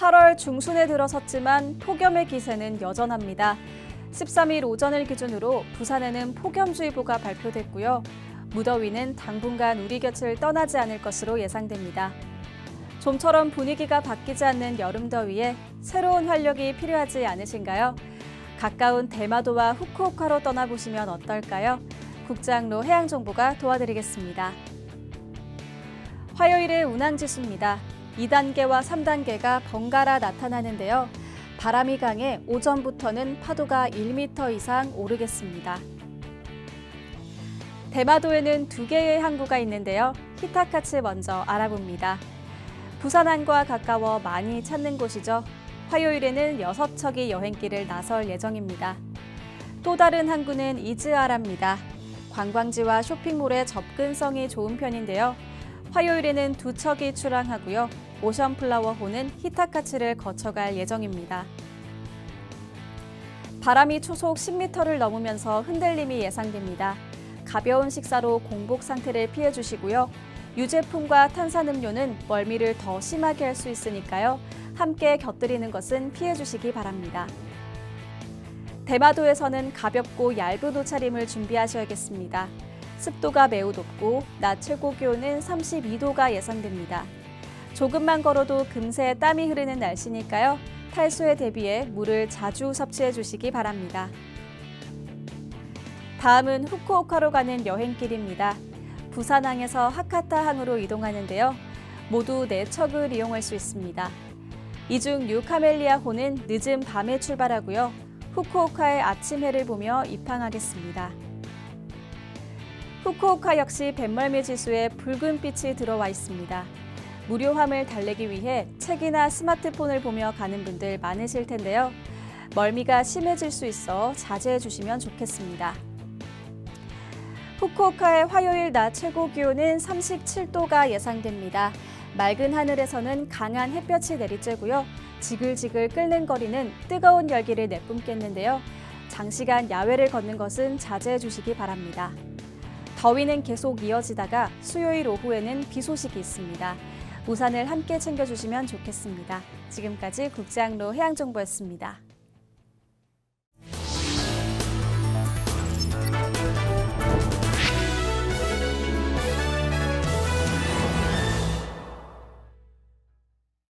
8월 중순에 들어섰지만 폭염의 기세는 여전합니다. 13일 오전을 기준으로 부산에는 폭염주의보가 발표됐고요. 무더위는 당분간 우리 곁을 떠나지 않을 것으로 예상됩니다. 좀처럼 분위기가 바뀌지 않는 여름더위에 새로운 활력이 필요하지 않으신가요? 가까운 대마도와 후쿠오카로 떠나보시면 어떨까요? 국제항로 해양정보가 도와드리겠습니다. 화요일의 운항지수입니다. 2단계와 3단계가 번갈아 나타나는데요. 바람이 강해 오전부터는 파도가 1m 이상 오르겠습니다. 대마도에는 2개의 항구가 있는데요. 히타카츠 먼저 알아봅니다. 부산항과 가까워 많이 찾는 곳이죠. 화요일에는 6척이 여행길을 나설 예정입니다. 또 다른 항구는 이즈아라입니다. 관광지와 쇼핑몰에 접근성이 좋은 편인데요. 화요일에는 2척이 출항하고요. 오션플라워호는 히타카츠를 거쳐갈 예정입니다. 바람이 초속 10m를 넘으면서 흔들림이 예상됩니다. 가벼운 식사로 공복 상태를 피해주시고요. 유제품과 탄산음료는 멀미를 더 심하게 할 수 있으니까요. 함께 곁들이는 것은 피해주시기 바랍니다. 대마도에서는 가볍고 얇은 옷차림을 준비하셔야겠습니다. 습도가 매우 높고 낮 최고 기온은 32도가 예상됩니다. 조금만 걸어도 금세 땀이 흐르는 날씨니까요. 탈수에 대비해 물을 자주 섭취해 주시기 바랍니다. 다음은 후쿠오카로 가는 여행길입니다. 부산항에서 하카타항으로 이동하는데요. 모두 4척을 이용할 수 있습니다. 이 중 뉴카멜리아호는 늦은 밤에 출발하고요. 후쿠오카의 아침 해를 보며 입항하겠습니다. 후쿠오카 역시 뱃멀미 지수에 붉은 빛이 들어와 있습니다. 무료함을 달래기 위해 책이나 스마트폰을 보며 가는 분들 많으실 텐데요. 멀미가 심해질 수 있어 자제해 주시면 좋겠습니다. 후쿠오카의 화요일 낮 최고 기온은 37도가 예상됩니다. 맑은 하늘에서는 강한 햇볕이 내리쬐고요. 지글지글 끓는 거리는 뜨거운 열기를 내뿜겠는데요. 장시간 야외를 걷는 것은 자제해 주시기 바랍니다. 더위는 계속 이어지다가 수요일 오후에는 비 소식이 있습니다. 우산을 함께 챙겨주시면 좋겠습니다. 지금까지 국제항로 해양정보였습니다.